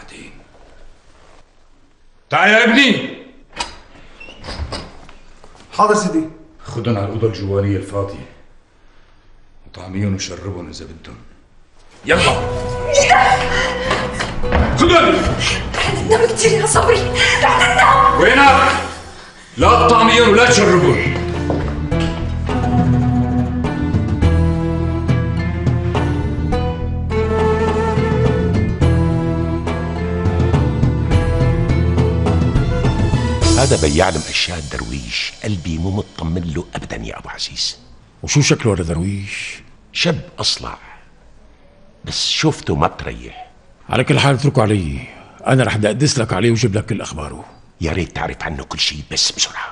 بعدين. تعال يا ابني. حاضر سيدي. خدهم على الأوضة الجوانية الفاضية وطعميهم وشربهم إذا بدهم. يلا خدهم. رح تندم كتير يا صبري، رح تندم. وينك؟ لا تطعميهم ولا تشربهم. هذا بيعلم اشياء الدرويش، قلبي مو مطمن له ابدا يا ابو عزيز. وشو شكله هذا درويش؟ شاب اصلع بس شوفته ما بتريح. على كل حال اتركه علي، انا رح دقدس لك عليه وجيب لك كل اخباره. يا ريت تعرف عنه كل شيء بس بسرعه.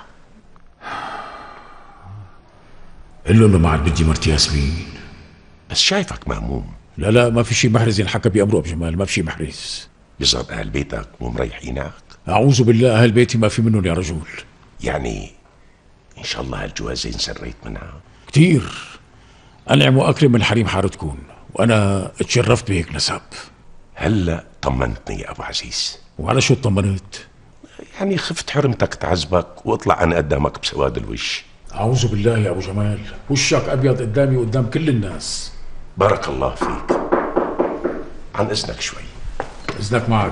قل له انه ما عاد بدي مرتي ياسمين. بس شايفك مهموم. لا ما في شيء محرز ينحكى بأمره ابو جمال، ما في شيء محرز. بيظهر اهل بيتك مو مريحينك. اعوذ بالله، اهل بيتي ما في منهم يا رجل. يعني ان شاء الله هالجوازين سريت منها كتير. انعم واكرم من حريم حارتكم، وانا اتشرفت بهيك نسب. هلا طمنتني يا ابو عزيز. وعلى شو اطمنت؟ يعني خفت حرمتك تعذبك واطلع انا قدامك بسواد الوش. اعوذ بالله يا ابو جمال، وشك ابيض قدامي وقدام كل الناس. بارك الله فيك. عن اذنك شوي. اذنك معك.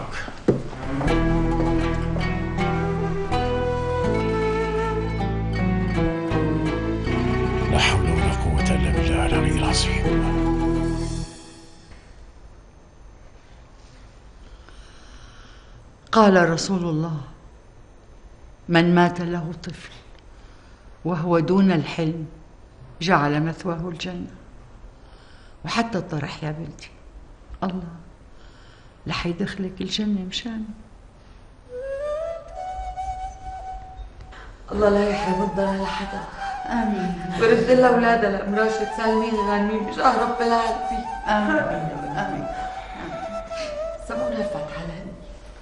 لا حول ولا قوة الا بالله العلي العظيم. قال رسول الله: من مات له طفل وهو دون الحلم جعل مثواه الجنة. وحتى الطرح يا بنتي الله رح يدخلك الجنة مشانه. الله لا يحرم الضنا لحدا. آمين. برد لها أولادها لأم راشد سالمين غانمين بجاه رب العالمين. آمين آمين. سمونا الفاتحة لهني.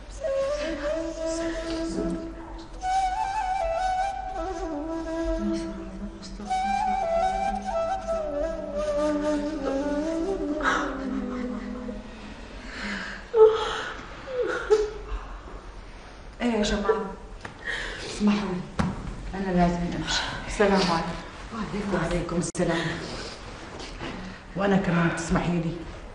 ايه يا جماعة اسمحوا لي، أنا لازم أمشي. السلام عليكم. وعليكم السلام. وأنا كمان تسمحي لي.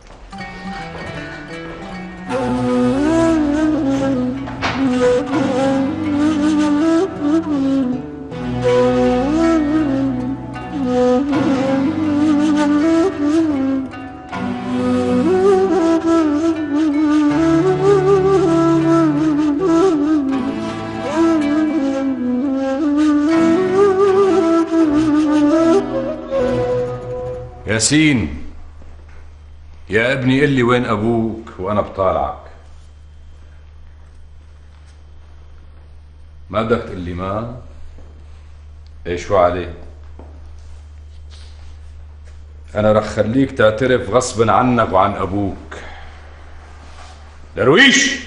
ياسين يا ابني، قل لي وين ابوك وانا بطالعك. ما بدك تقول لي ما؟ ايه شو عليه؟ انا رح خليك تعترف غصبا عنك وعن ابوك. درويش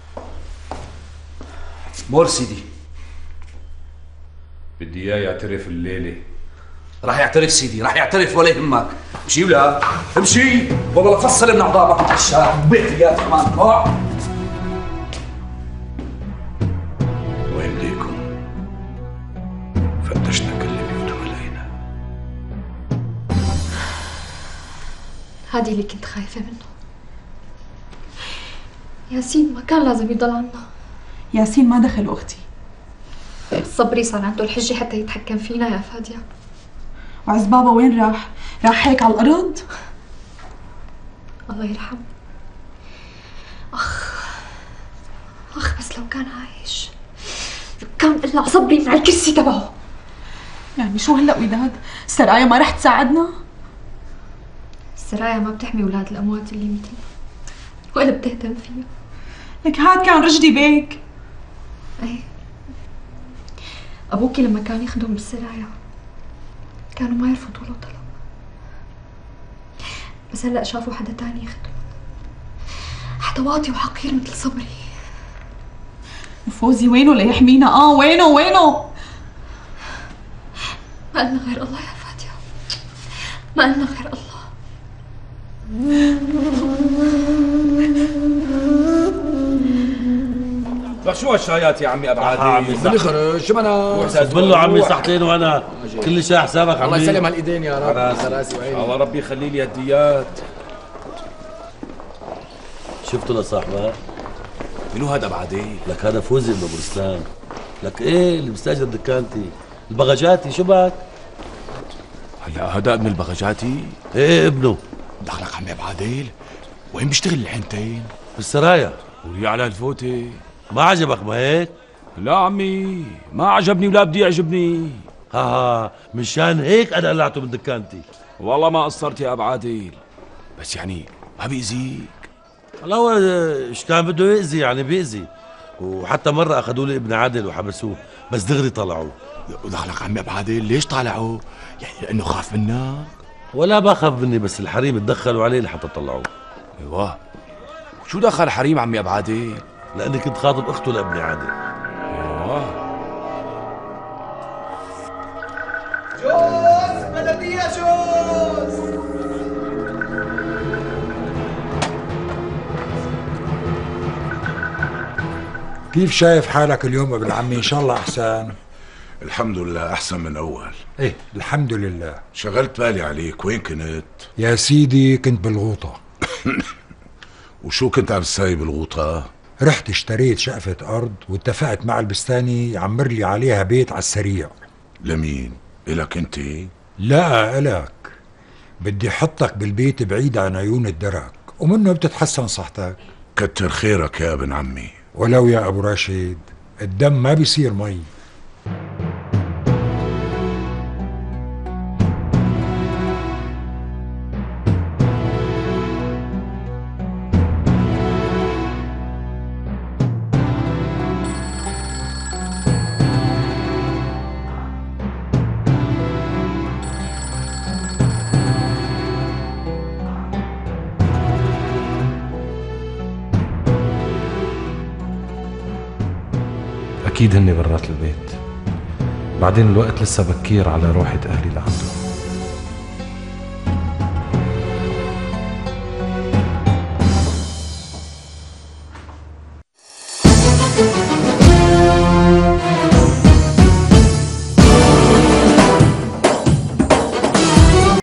مور سيدي. بدي اياه يعترف الليله. راح يعترف سيدي، راح يعترف ولا يهمك. امشي ولا امشي، والله لفصل من اعضائك في الشارع بيتي يا كمان. وين ليكم؟ فتشنا كل بيوت ولينا. هذه اللي كنت خايفة منه. ياسين ما كان لازم يضل عنا. ياسين ما دخل أختي. صبري صار عنده الحجة حتى يتحكم فينا يا فادية. وعز بابا وين راح؟ راح هيك على الأرض؟ الله يرحمه. أخ بس لو كان عايش كان قلع صبري من على الكرسي تبعه. يعني شو هلأ وداد؟ السرايا ما رح تساعدنا؟ السرايا ما بتحمي أولاد الأموات اللي مثلنا ولا بتهتم فيها. لك هاد كان رشدي بيك. ايه أبوكي لما كان يخدم بالسرايا كانوا ما يرفضوا له طلب، بس هلأ شافوا حدا تاني يخدم، حدا واطي وحقير مثل صبري. وفوزي وينه ليحمينا؟ وينه؟ ما قلنا غير الله يا فادية، ما قلنا غير الله. شو هالشايات يا عمي ابو عادل؟ بدي خرج شو انا صب له عمي صحتين وانا كل شيء حسابك عمي. الله يسلم هالايدين يا رب. راسي وعيني. الله ربي يخلي لي هالديات. شفتوا لصاحبك؟ منو هذا ابو عادل؟ لك هذا فوزي ابن ابو رسلان. لك ايه اللي مستاجر دكانتي البغجاتي. شو بك؟ هلا هذا ابن البغجاتي؟ ايه ابنه. دخلك عمي ابو عادل؟ وين بيشتغل الحنتين؟ بالسرايا. ولي على الفوتة. ما عجبك ما هيك؟ لا عمي ما عجبني ولا بدي يعجبني. ها مشان هيك انا قلعته من دكانتي. والله ما قصرت يا ابو عادل، بس يعني ما بيأذيك؟ هلا هو ايش كان بده يأذي يعني بيأذي. وحتى مرة اخذوا لي ابن عادل وحبسوه بس دغري طلعوه. ودخلك عمي ابو عادل ليش طالعوه؟ يعني لانه خاف منك؟ ولا بخاف مني بس الحريم تدخلوا عليه لحتى طلعوه. ايوه. شو دخل حريم عمي ابو عادل؟ لاني كنت خاطب اخته لابن عادل. ايوه. جوز بلدية جوز. كيف شايف حالك اليوم ابن عمي؟ ان شاء الله احسن. الحمد لله احسن من اول. ايه الحمد لله. شغلت بالي عليك، وين كنت؟ يا سيدي كنت بالغوطة. وشو كنت عم تساوي بالغوطة؟ رحت اشتريت شقفة ارض واتفقت مع البستاني يعمر لي عليها بيت على السريع. لمين؟ إلك انت؟ لا إلك. بدي حطك بالبيت بعيد عن عيون الدرك ومنه بتتحسن صحتك. كتر خيرك يا ابن عمي. ولو يا ابو راشد الدم ما بيصير مي. أكيد هني برات البيت. بعدين الوقت لسه بكير على روحة أهلي لعنده.